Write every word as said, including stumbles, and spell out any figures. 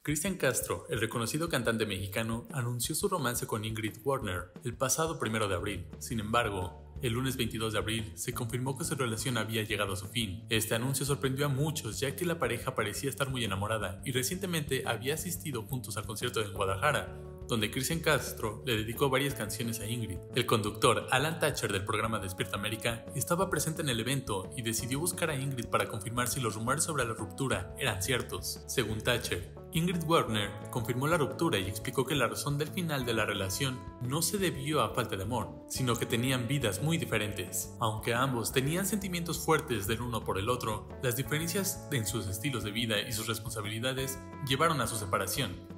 Cristian Castro, el reconocido cantante mexicano, anunció su romance con Ingrid Wagner el pasado primero de abril. Sin embargo, el lunes veintidós de abril se confirmó que su relación había llegado a su fin. Este anuncio sorprendió a muchos, ya que la pareja parecía estar muy enamorada y recientemente había asistido juntos al concierto en Guadalajara, donde Cristian Castro le dedicó varias canciones a Ingrid. El conductor Alan Thatcher del programa Despierta América estaba presente en el evento y decidió buscar a Ingrid para confirmar si los rumores sobre la ruptura eran ciertos. Según Thatcher, Ingrid Wagner confirmó la ruptura y explicó que la razón del final de la relación no se debió a falta de amor, sino que tenían vidas muy diferentes. Aunque ambos tenían sentimientos fuertes del uno por el otro, las diferencias en sus estilos de vida y sus responsabilidades llevaron a su separación.